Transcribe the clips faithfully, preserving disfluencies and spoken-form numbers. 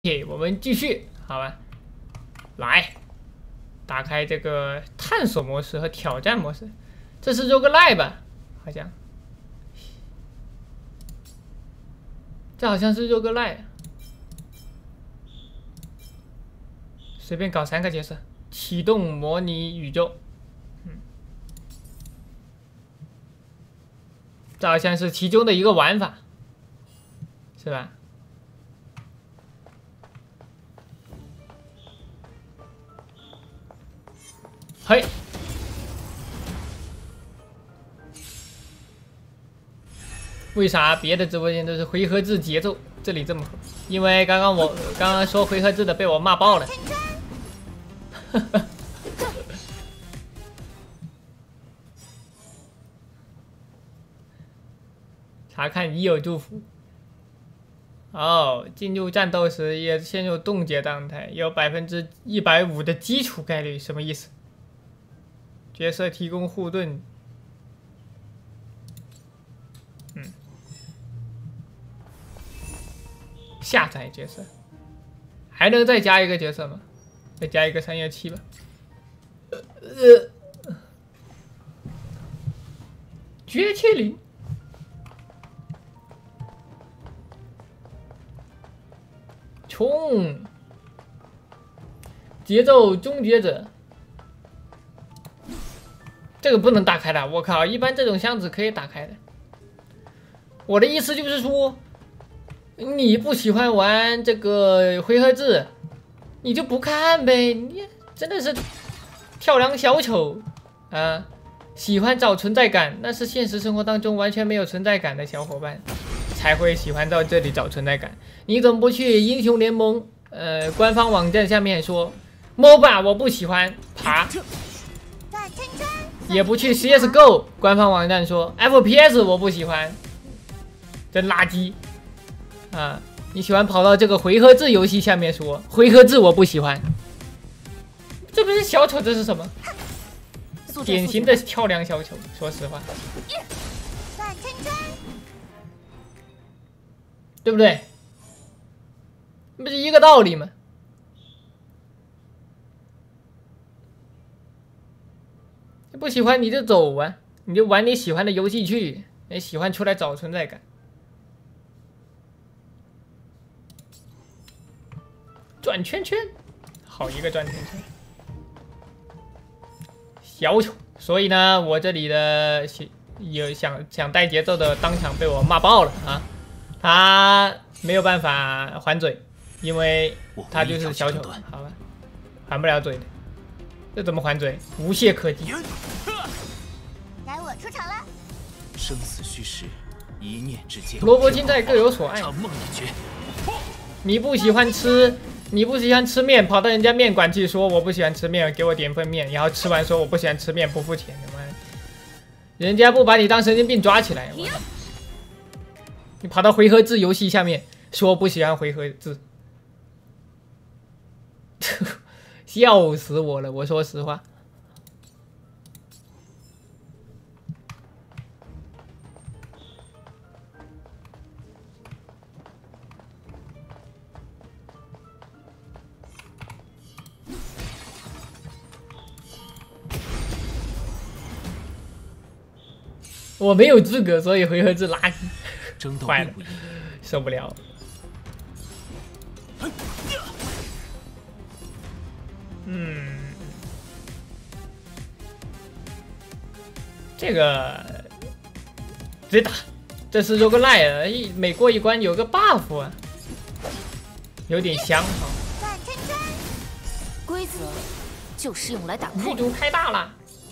嘿，我们继续，好吧？来，打开这个探索模式和挑战模式，这是 roguelike 吧？好像，这好像是 roguelike。随便搞三个角色，启动模拟宇宙。嗯，这好像是其中的一个玩法，是吧？嘿，为啥别的直播间都是回合制节奏，这里这么？因为刚刚我刚刚说回合制的被我骂爆了。查看已有祝福。哦，进入战斗时也陷入冻结状态，有百分之一百五的基础概率，什么意思？角色提供护盾。嗯。下载角色，还能再加一个角色吗？再加一个三幺七吧。呃，绝切灵。冲！节奏终结者，这个不能打开的。我靠，一般这种箱子可以打开的。我的意思就是说，你不喜欢玩这个回合制，你就不看呗。你真的是跳梁小丑啊！喜欢找存在感，那是现实生活当中完全没有存在感的小伙伴才会喜欢到这里找存在感。你怎么不去英雄联盟呃官方网站下面说 M O B A 我不喜欢爬，也不去 C S G O 官方网站说 F P S 我不喜欢，真垃圾啊！你喜欢跑到这个回合制游戏下面说回合制我不喜欢，这不是小丑，这是什么？典型的跳梁小丑，说实话，对不对？不是一个道理吗？你不喜欢你就走啊，你就玩你喜欢的游戏去。你喜欢出来找存在感，转圈圈，好一个转圈圈。小丑，所以呢，我这里的有想想带节奏的当场被我骂爆了啊！他没有办法还嘴，因为他就是小丑，好吧，还不了嘴的，这怎么还嘴？无懈可击。 该我出场了。 生死虚实，一念之间。 萝卜青菜各有所爱。你不喜欢吃。你不喜欢吃面，跑到人家面馆去说我不喜欢吃面，给我点份面，然后吃完说我不喜欢吃面，不付钱，他妈，人家不把你当神经病抓起来。你跑到回合制游戏下面说不喜欢回合制，笑死我了！我说实话。我没有资格，所以回合制垃圾，坏了，受不了。嗯，这个直接打，这是 roguelike， 一每过一关有个 buff 啊，有点香哈。 规则就是用来打破。 地图开大了。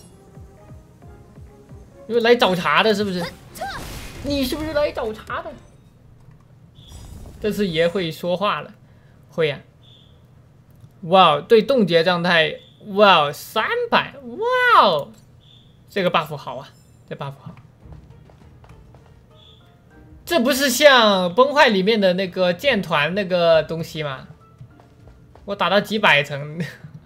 又来找茬的，是不是？你是不是来找茬的？这次爷会说话了，会呀、啊！哇，对冻结状态，哇，三百，哇哦，这个 buff 好啊，这 buff 好。这不是像崩坏里面的那个箭团那个东西吗？我打到几百层，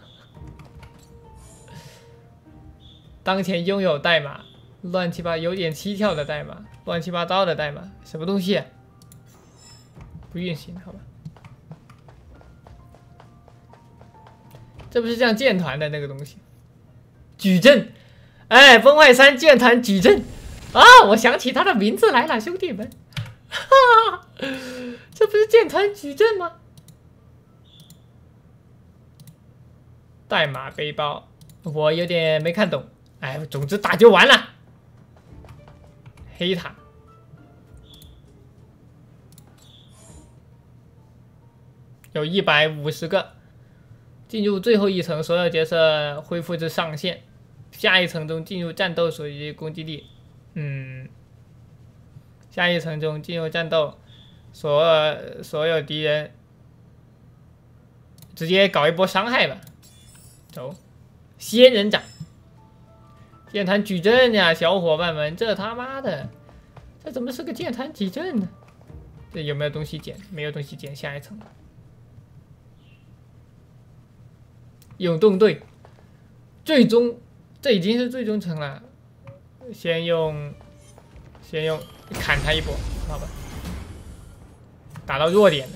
当前拥有代码。乱七八有点蹊跷的代码，乱七八糟的代码，什么东西、啊？不运行，好吧。 这不是像剑团的那个东西？矩阵，哎，崩坏三剑团矩阵啊！我想起他的名字来了，兄弟们，哈哈，这不是剑团矩阵吗？代码背包，我有点没看懂。哎，总之打就完了。黑塔。 有一百五十个，进入最后一层，所有角色恢复至上限。下一层中进入战斗属于攻击力，嗯，下一层中进入战斗，所有所有敌人直接搞一波伤害吧。走，仙人掌，剑团矩阵呀，小伙伴们，这他妈的，这怎么是个剑团矩阵呢？这有没有东西捡？没有东西捡，下一层。 永动队，最终这已经是最终层了。先用，先用砍他一波，好吧？打到弱点了，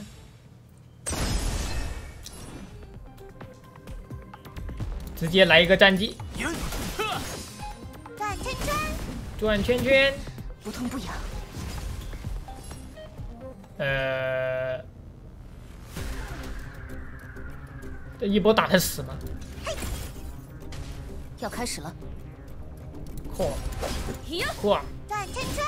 直接来一个战绩。 转圈圈， 转圈圈， 不痛不痒。 呃。 这一波打他死吗？ 要开始了！ 嚯嚯！ 转圈圈，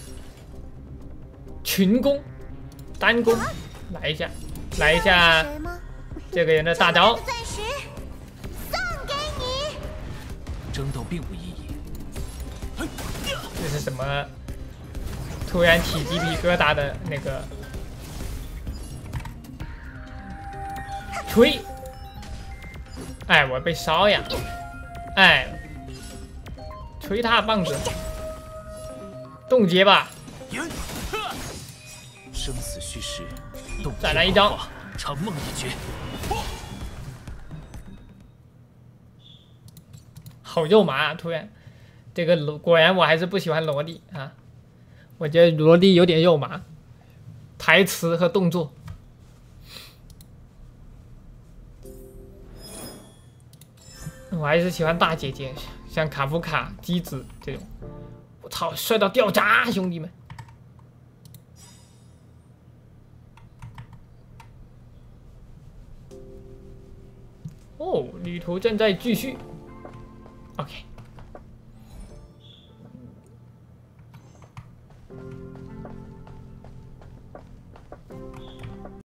群攻，单攻，来一下，来一下这个人的大招。 钻石送给你。 争斗并无意义。 这是什么？突然起鸡皮疙瘩的那个锤！ 哎，我被烧呀！哎，捶他棒子，冻结吧！ 生死虚实， 再来一招， 长梦一绝。 好肉麻啊！突然，这个果然我还是不喜欢萝莉啊！我觉得萝莉有点肉麻，台词和动作。 我还是喜欢大姐姐，像卡夫卡、姬子这种。我操，帅到掉渣，兄弟们！哦，旅途正在继续。OK。